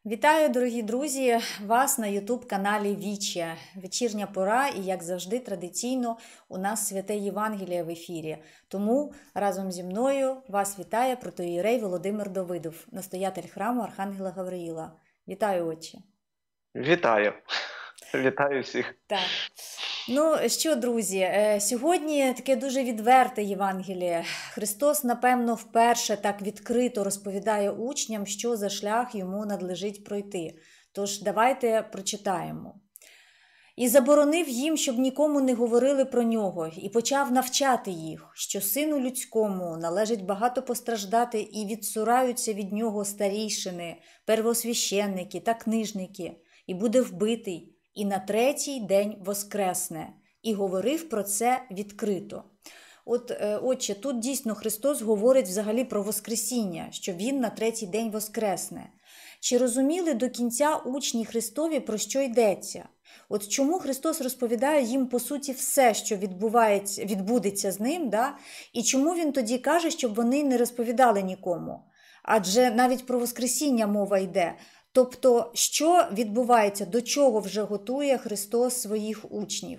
Вітаю, дорогі друзі, вас на YouTube-каналі Віче. Вечірня пора і, як завжди, традиційно у нас Святе Євангеліє в ефірі. Тому разом зі мною вас вітає протоієрей Володимир Давидов, настоятель храму Архангела Гавриїла. Вітаю, отче. Вітаю. Вітаю всіх. Так. Ну що, друзі, сьогодні таке дуже відверте Євангеліє. Христос, напевно, вперше так відкрито розповідає учням, що за шлях йому надлежить пройти. Тож давайте прочитаємо. «І заборонив їм, щоб нікому не говорили про нього, і почав навчати їх, що сину людському належить багато постраждати, і відсураються від нього старійшини, первосвященники та книжники, і буде вбитий, і на третій день воскресне». І говорив про це відкрито. Отче, тут дійсно Христос говорить взагалі про воскресіння, що Він на третій день воскресне. Чи розуміли до кінця учні Христові, про що йдеться? От чому Христос розповідає їм, по суті, все, що відбудеться з ним, да? І чому Він тоді каже, щоб вони не розповідали нікому? Адже навіть про воскресіння мова йде. Тобто, що відбувається, до чого вже готує Христос своїх учнів?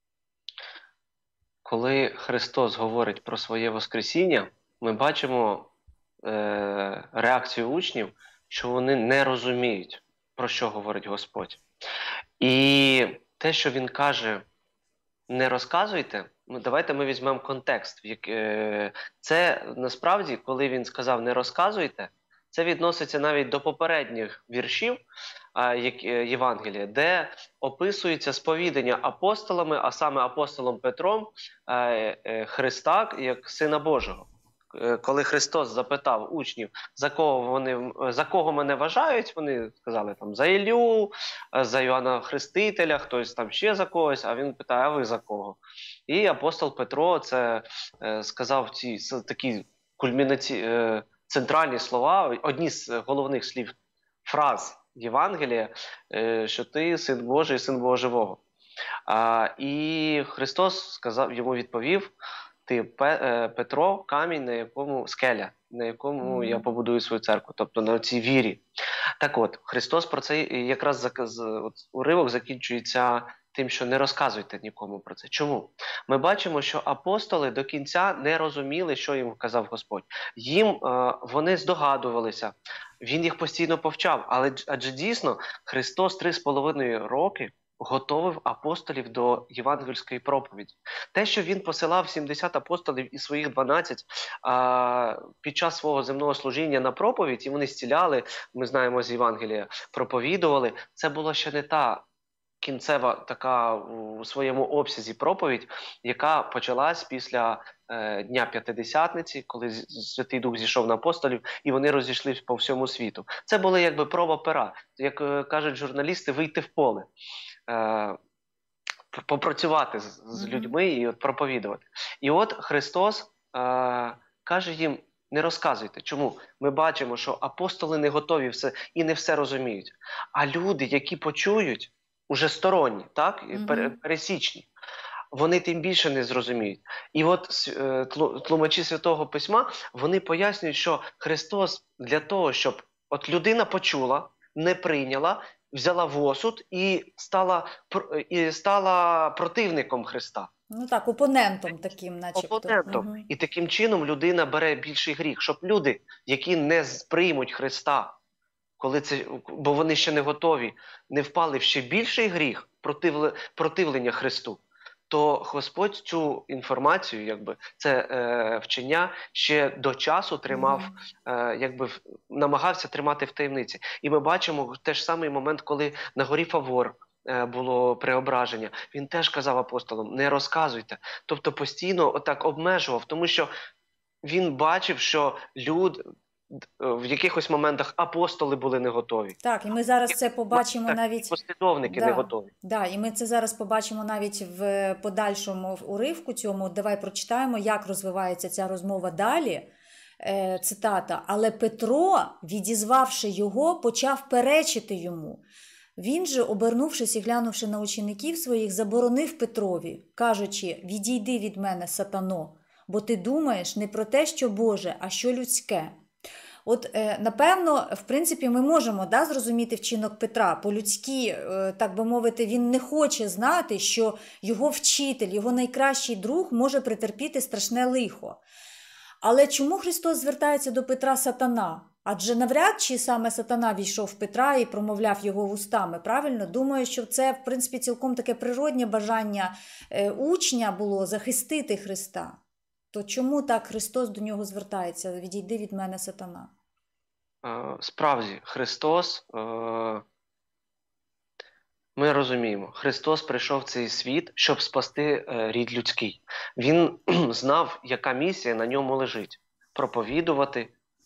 Коли Христос говорить про своє Воскресіння, ми бачимо реакцію учнів, що вони не розуміють, про що говорить Господь. І те, що Він каже, не розказуйте, давайте ми візьмемо контекст. Це насправді, коли Він сказав «не розказуйте», це відноситься навіть до попередніх віршів Євангелія, де описується сповідання апостолами, а саме апостолом Петром, Христа як Сина Божого. Коли Христос запитав учнів, за кого мене вважають, вони сказали там за Іллю, за Йоанна Хрестителя, хтось там ще за когось, а він питає, а ви за кого? І апостол Петро це сказав ці такі центральні слова, одні з головних слів, фраз Євангелія, що ти син Божий, син Бога живого. І Христос йому відповів, ти Петро, камінь, на якому скеля, на якому я побудую свою церкву, тобто на цій вірі. Так от, Христос про це якраз уривок закінчується тим, що не розказуйте нікому про це. Чому? Ми бачимо, що апостоли до кінця не розуміли, що їм казав Господь. Вони здогадувалися, Він їх постійно повчав, адже дійсно Христос 3,5 роки готовив апостолів до євангельської проповіді. Те, що Він посилав 70 апостолів і своїх 12 під час свого земного служіння на проповідь, і вони зціляли, ми знаємо з Євангелія, проповідували, це була ще не та кінцева така у своєму обсязі проповідь, яка почалась після Дня П'ятидесятниці, коли Святий Дух зійшов на апостолів, і вони розійшлись по всьому світу. Це була якби проба пера, як кажуть журналісти, вийти в поле, попрацювати з людьми і проповідувати. І от Христос каже їм, не розказуйте. Чому? Ми бачимо, що апостоли не готові і не все розуміють. А люди, які почують, уже сторонні, так? Пересічні, вони тим більше не зрозуміють. І от тлумачі Святого Письма, вони пояснюють, що Христос для того, щоб от людина почула, не прийняла, взяла в осуд і стала противником Христа. Ну так, опонентом таким, начебто. Опонентом. І таким чином людина бере більший гріх, щоб люди, які не приймуть Христа, бо вони ще не готові, не впали в ще більший гріх противлення Христу, то Господь цю інформацію, це вчення ще до часу тримав, намагався тримати в таємниці. І ми бачимо теж самий момент, коли на горі Фавор було преображення. Він теж казав апостолам, не розказуйте. Тобто постійно отак обмежував, тому що він бачив, що в якихось моментах апостоли були не готові. Так, і ми зараз це побачимо навіть... Послідовники не готові. Так, і ми це зараз побачимо навіть в подальшому уривку цьому. Давай прочитаємо, як розвивається ця розмова далі. Цитата. «Але Петро, відізвавши його, почав перечити йому. Він же, обернувшись і глянувши на учеників своїх, заборонив Петрові, кажучи, відійди від мене, сатано, бо ти думаєш не про те, що Боже, а що людське». От, напевно, в принципі, ми можемо, да, зрозуміти вчинок Петра. По-людськи, так би мовити, він не хоче знати, що його вчитель, його найкращий друг може претерпіти страшне лихо. Але чому Христос звертається до Петра сатана? Адже навряд чи саме сатана війшов в Петра і промовляв його вустами, правильно? Думаю, що це, в принципі, цілком таке природнє бажання учня було захистити Христа. То чому так Христос до нього звертається? Відійди від мене, сатана. Справді, Христос, ми розуміємо, Христос прийшов в цей світ, щоб спасти рід людський. Він знав, яка місія на ньому лежить. Проповідувати,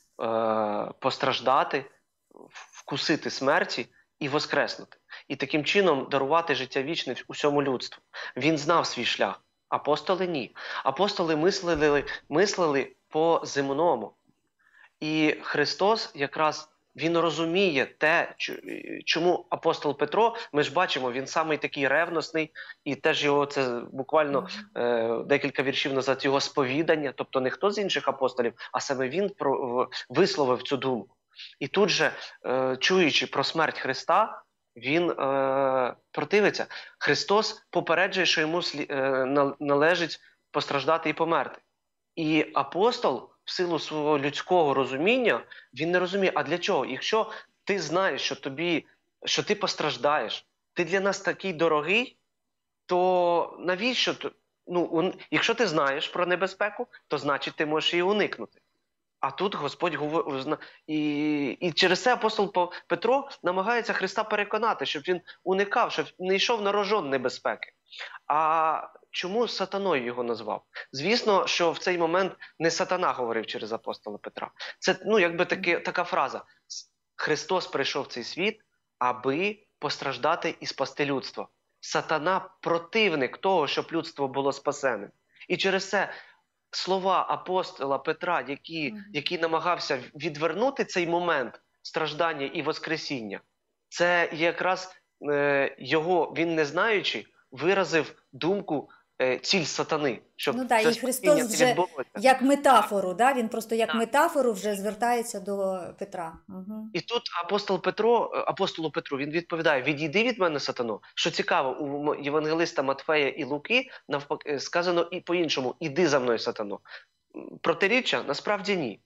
постраждати, вкусити смерті і воскреснути. І таким чином дарувати життя вічне усьому людству. Він знав свій шлях. Апостоли – ні. Апостоли мислили по-земному. І Христос якраз, він розуміє те, чому апостол Петро, ми ж бачимо, він самий такий ревностний, і теж його, це буквально декілька віршів назад, його сповідання, тобто не хто з інших апостолів, а саме він висловив цю думку. І тут же, чуючи про смерть Христа, він противиться. Христос попереджує, що йому належить постраждати і померти. І апостол, в силу свого людського розуміння, він не розуміє, а для чого? Якщо ти знаєш, що ти постраждаєш, ти для нас такий дорогий, то навіщо? Якщо ти знаєш про небезпеку, то значить ти можеш її уникнути. А тут Господь говорить, і через це апостол Петро намагається Христа переконати, щоб він уникав, щоб не йшов на рожон небезпеки. А чому сатаною його назвав? Звісно, що в цей момент не сатана говорив через апостола Петра. Це, така фраза. Христос прийшов в цей світ, аби постраждати і спасти людство. Сатана – противник того, щоб людство було спасеним. І через це слова апостола Петра, який намагався відвернути цей момент страждання і воскресіння, це якраз він, не знаючи, виразив думку, ціль сатани. Щоб і Христос вже як метафору, да? Він просто як метафору вже звертається до Петра. І тут апостолу Петру, він відповідає: відійди від мене, сатано. Що цікаво, у євангелиста Матфея і Луки навпаки сказано і по-іншому: іди за мною, сатано. Протиріччя? Насправді ні.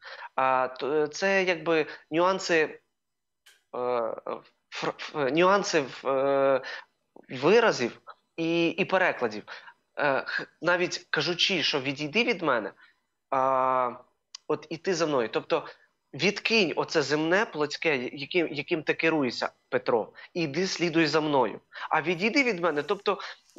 Це якби нюанси виразів і перекладів. Навіть кажучи, що відійди від мене, от іти за мною. Тобто відкинь оце земне, плотське, яким ти керуєшся, Петро, і йди, слідуй за мною. А відійди від мене, тобто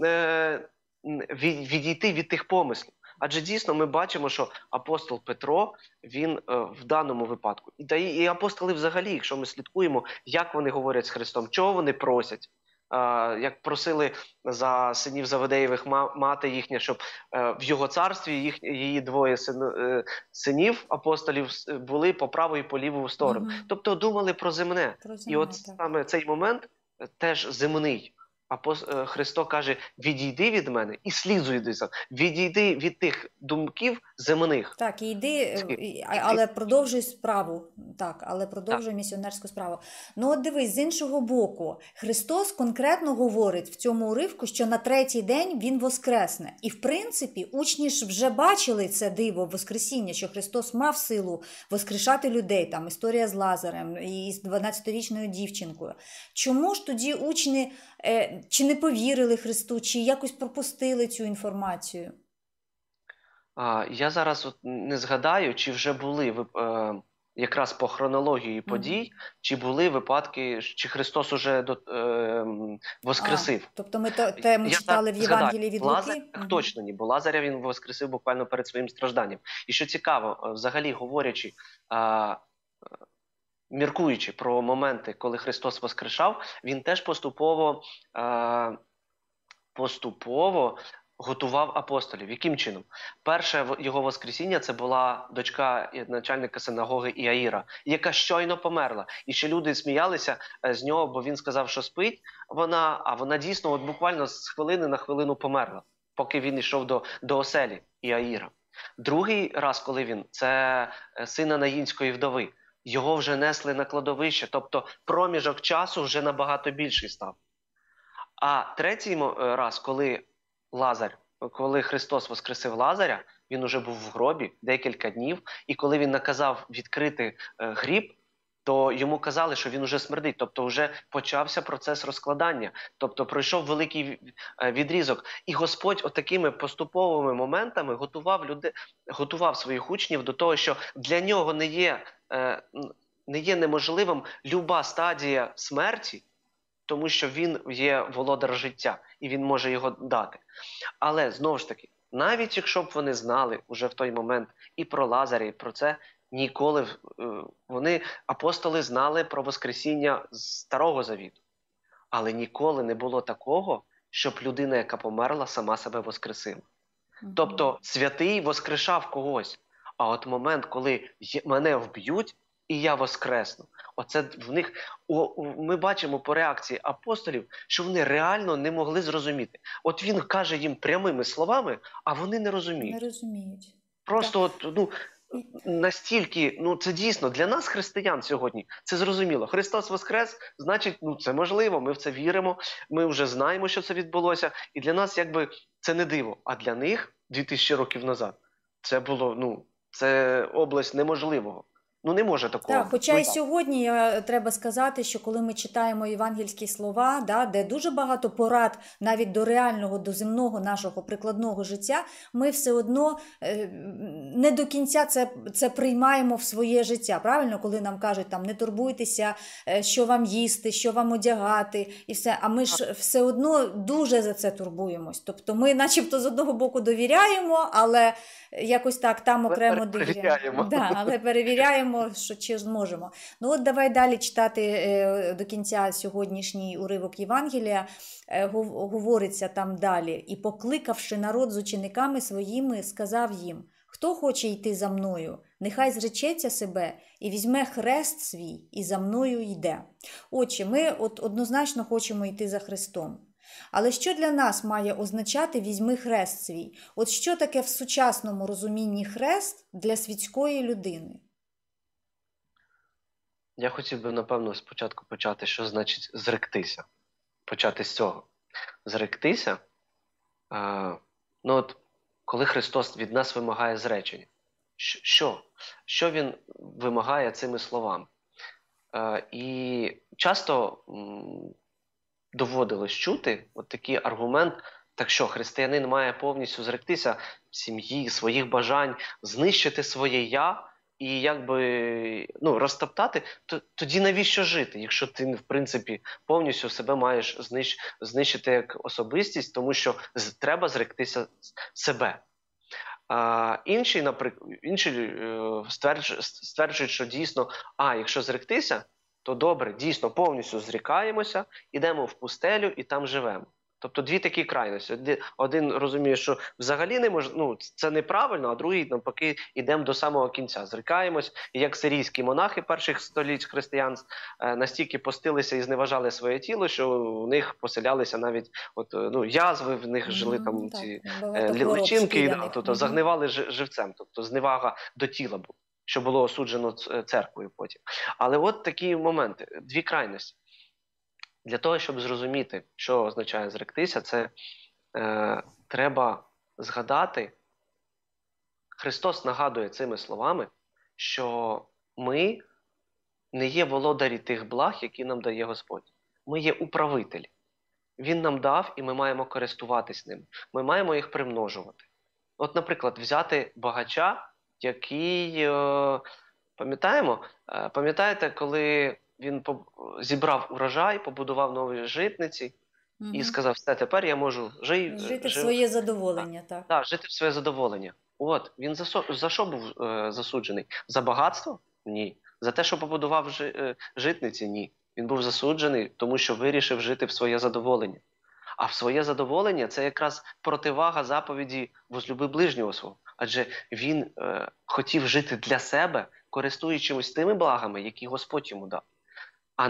відійти від тих помислів. Адже дійсно ми бачимо, що апостол Петро, він в даному випадку, і апостоли взагалі, якщо ми слідкуємо, як вони говорять з Христом, чого вони просять, як просили за синів Заведеєвих мати їхня, щоб в його царстві її двоє синів апостолів були по праву і по ліву сторону. Тобто думали про земне. І от саме цей момент теж земний. Христос каже: відійди від мене і слідуй за мною. Відійди від тих думків земних. Так, і йди, але продовжуй справу. Так, але продовжуй місіонерську справу. Ну от дивись, з іншого боку, Христос конкретно говорить в цьому уривку, що на третій день Він воскресне. І в принципі, учні ж вже бачили це диво Воскресіння, що Христос мав силу воскрешати людей. Там історія з Лазарем і з 12-річною дівчинкою. Чому ж тоді учні чи не повірили Христу, чи якось пропустили цю інформацію? Я зараз не згадаю, чи вже були якраз по хронології подій, чи були випадки, чи Христос уже воскресив. Тобто ми читали в Євангелії від Луки? Лазаря точно ні, бо Лазаря він воскресив буквально перед своїм стражданням. І що цікаво, взагалі говорячи, міркуючи про моменти, коли Христос воскрешав, він теж поступово готував апостолів. Яким чином? Перше його воскресіння – це була дочка начальника синагоги Іаїра, яка щойно померла. І ще люди сміялися з нього, бо він сказав, що спить, а вона дійсно буквально з хвилини на хвилину померла, поки він йшов до оселі Іаїра. Другий раз, коли це сина Наїнської вдови. його вже несли на кладовище, тобто проміжок часу вже набагато більший став. А третій раз, коли Христос воскресив Лазаря, він уже був в гробі декілька днів, і коли він наказав відкрити гріб, то йому казали, що він уже смердить, тобто вже почався процес розкладання, тобто пройшов великий відрізок. І Господь отакими поступовими моментами готував своїх учнів до того, що для нього не є неможливим люба стадія смерті, тому що він є володар життя, і він може його дати. Але, знову ж таки, навіть якщо б вони знали уже в той момент і про Лазаря, і про це, ніколи апостоли знали про Воскресіння з Старого Завіту. Але ніколи не було такого, щоб людина, яка померла, сама себе воскресила. Тобто святий воскрешав когось. А от момент, коли мене вб'ють, і я воскресну. Оце в них, ми бачимо по реакції апостолів, що вони реально не могли зрозуміти. От він каже їм прямими словами, а вони не розуміють. Не розуміють. Просто настільки, це дійсно для нас, християн сьогодні, це зрозуміло. Христос воскрес, значить, це можливо, ми в це віримо, ми вже знаємо, що це відбулося, і для нас якби це не диво. А для них 2000 років назад це було, це область неможливого. Не може такого. Так, хоча і сьогодні треба сказати, що коли ми читаємо євангельські слова, де дуже багато порад навіть до реального, до земного нашого прикладного життя, ми все одно не до кінця це приймаємо в своє життя. Правильно, коли нам кажуть, не турбуйтеся, що вам їсти, що вам одягати і все. А ми ж все одно дуже за це турбуємось. Тобто ми начебто з одного боку довіряємо, але якось так там окремо довіряємо. Але перевіряємо, що чи зможемо. От давай далі читати до кінця сьогоднішній уривок Євангелія. Говориться там далі. «І покликавши народ з учениками своїми, сказав їм, хто хоче йти за мною, нехай зречеться себе і візьме хрест свій і за мною йде». Отже, ми однозначно хочемо йти за Христом. Але що для нас має означати «візьми хрест свій»? От що таке в сучасному розумінні хрест для світської людини? Я хотів би, напевно, спочатку почати, що значить зректися. Почати з цього. Зректися, коли Христос від нас вимагає зречення. Що Він вимагає цими словами? І часто доводилось чути такий аргумент, так що християнин має повністю зректися сім'ї, своїх бажань, знищити своє «я» і розтоптати, тоді навіщо жити, якщо ти, в принципі, повністю себе маєш знищити як особистість, тому що треба зректися себе. Інші стверджують, що дійсно, якщо зректися, то добре, дійсно, повністю зрікаємося, йдемо в пустелю і там живемо. Тобто дві такі крайності. Один розуміє, що взагалі не може, це неправильно, а другий, навпаки, йдемо до самого кінця. Зрікаємось, і як сирійські монахи перших століть християнств настільки постилися і зневажали своє тіло, що в них поселялися навіть язви, в них жили там ці личинки, тобто загнивали живцем, тобто зневага до тіла була, що було осуджено церквою потім. Але от такі моменти, дві крайності. Для того, щоб зрозуміти, що означає зректися, це треба згадати, Христос нагадує цими словами, що ми не є володарі тих благ, які нам дає Господь. Ми є управителі. Він нам дав, і ми маємо користуватись ним. Ми маємо їх примножувати. От, наприклад, взяти багача, який, пам'ятаєте, коли він зібрав урожай, побудував нові житниці і сказав, все, тепер я можу жити в своє задоволення. Так, жити в своє задоволення. От, він за що був засуджений? За багатство? Ні. За те, що побудував житниці? Ні. Він був засуджений, тому що вирішив жити в своє задоволення. А в своє задоволення – це якраз противага заповіді «возлюби ближнього свого». Адже він хотів жити для себе, користуючись тими благами, які Господь йому дав, а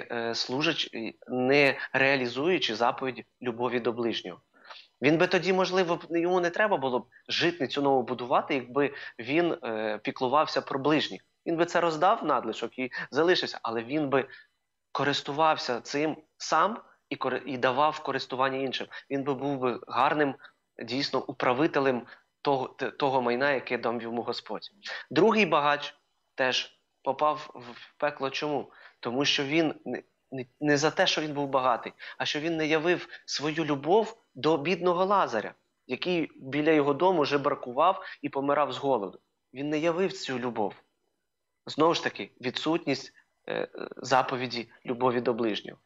не реалізуючи заповідь любові до ближнього. Він би тоді, можливо, йому не треба було б житницю нову будувати, якби він піклувався про ближніх. Він би це роздав надлишок і залишився, але він би користувався цим сам і давав в користування іншим. Він би був би гарним, дійсно, управителем того майна, яке дав йому Господь. Другий багач теж попав в пекло. Чому? Тому що він не за те, що він був багатий, а що він не явив свою любов до бідного Лазаря, який біля його дому жебракував і помирав з голоду. Він не явив цю любов. Знову ж таки, відсутність заповіді любові до ближнього.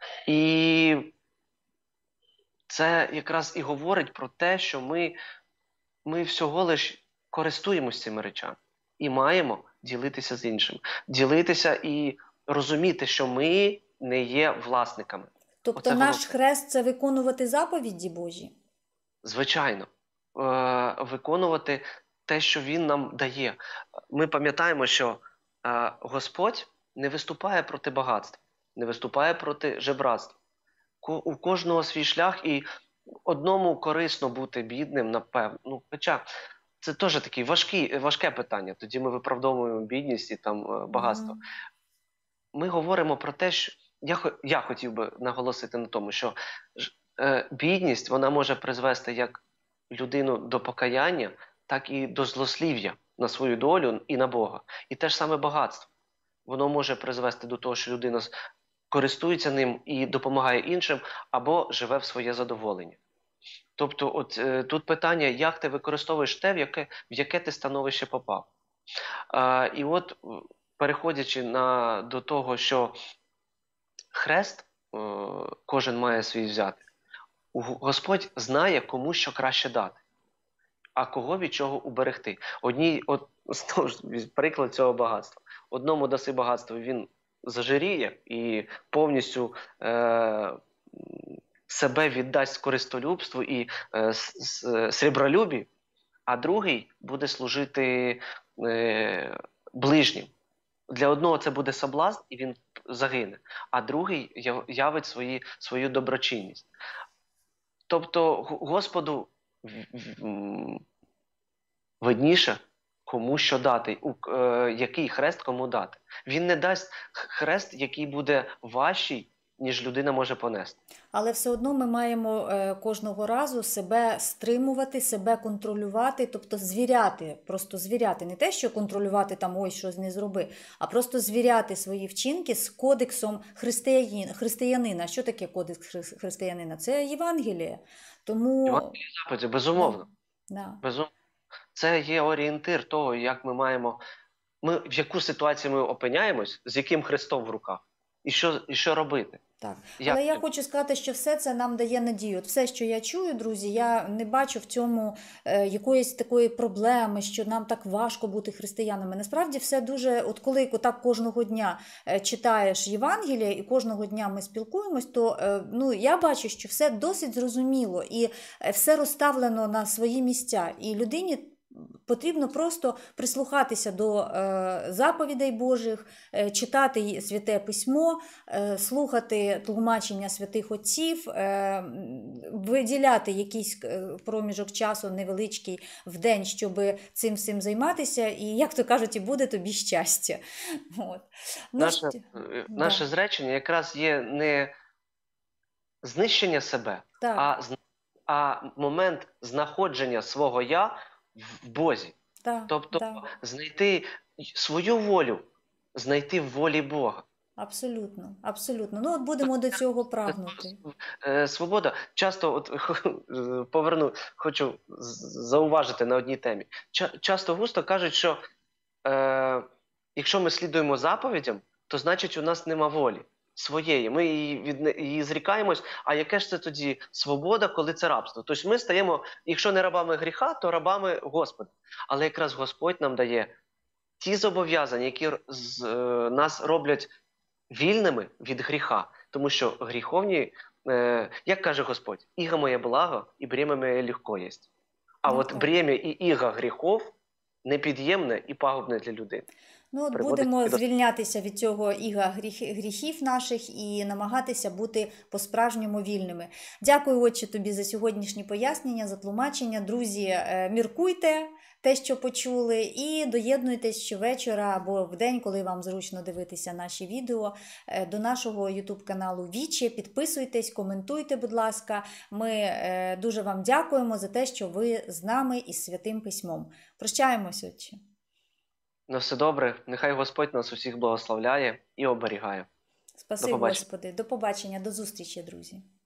І це якраз і говорить про те, що ми всього лиш користуємося цими речами і маємо ділитися з іншим. Ділитися і розуміти, що ми не є власниками. Тобто Оце наш хрест – це виконувати заповіді Божі? Звичайно. Виконувати те, що Він нам дає. Ми пам'ятаємо, що Господь не виступає проти багатства, не виступає проти жебратства. У кожного свій шлях, і одному корисно бути бідним, напевно. Ну, хоча це теж таке важке питання. Тоді ми виправдовуємо бідність і там багатство. Ми говоримо про те, що я хотів би наголосити на тому, що бідність, вона може призвести як людину до покаяння, так і до злослів'я на свою долю і на Бога. І те ж саме багатство. Воно може призвести до того, що людина користується ним і допомагає іншим, або живе в своє задоволення. Тобто тут питання, як ти використовуєш те, в яке ти становище попав. І от, переходячи до того, що хрест кожен має свій взяти, Господь знає, кому що краще дати, а кого від чого уберегти. Знову ж, приклад цього багатства. Одному даси багатство, він зажиріє і повністю себе віддасть користолюбству і срібролюбі, а другий буде служити ближнім. Для одного це буде соблазн, і він загине, а другий явить свою доброчинність. Тобто Господу видніше, кому що дати, який хрест кому дати. Він не дасть хрест, який буде важчий, ніж людина може понести. Але все одно ми маємо кожного разу себе стримувати, себе контролювати, тобто звіряти, просто звіряти. Не те, що контролювати там, ой, щось не зроби, а просто звіряти свої вчинки з кодексом християнина. Що таке кодекс християнина? Це Євангеліє. Тому... Євангеліє заповіді, безумовно. Да. Безумовно. Це є орієнтир того, як ми маємо, в яку ситуацію ми опиняємось, з яким хрестом в руках, і що робити. Так. Але я хочу сказати, що все це нам дає надію. От все, що я чую, друзі, я не бачу в цьому якоїсь такої проблеми, що нам так важко бути християнами. Насправді все дуже, от коли так кожного дня читаєш Євангеліє і кожного дня ми спілкуємось, то я бачу, що все досить зрозуміло і все розставлено на свої місця. І людині потрібно просто прислухатися до заповідей Божих, читати Святе Письмо, слухати тлумачення святих отців, виділяти якийсь проміжок часу невеличкий в день, щоб цим всім займатися, і, як то кажуть, і буде тобі щастя. От. Наше зречення якраз є не знищення себе, а момент знаходження свого «я» в Бозі. Тобто знайти свою волю, знайти в волі Бога. Абсолютно, абсолютно. Ну, от будемо до цього прагнути. Свобода. Часто, хочу зауважити на одній темі. Часто густо кажуть, що якщо ми слідуємо заповідям, то значить у нас нема волі своєї. Ми її зрікаємось, а яке ж це тоді свобода, коли це рабство? Тобто ми стаємо, якщо не рабами гріха, то рабами Господа. Але якраз Господь нам дає ті зобов'язання, які нас роблять вільними від гріха. Тому що гріховні, як каже Господь, «Іго моє благо, і бремя моє легко єсть». А от бремя і іго гріхов непід'ємне і пагубне для людини. Ну, от будемо звільнятися від цього іга гріхів наших і намагатися бути по-справжньому вільними. Дякую, Отче, тобі за сьогоднішні пояснення, за тлумачення. Друзі, міркуйте, те, що почули, і доєднуйтесь щовечора або в день, коли вам зручно дивитися наші відео, до нашого YouTube-каналу Вічі. Підписуйтесь, коментуйте, будь ласка. Ми дуже вам дякуємо за те, що ви з нами із Святим Письмом. Прощаємось, отче. На все добре, нехай Господь нас усіх благословляє і оберігає. До Спаси, побачення. Господи. До побачення, до зустрічі, друзі.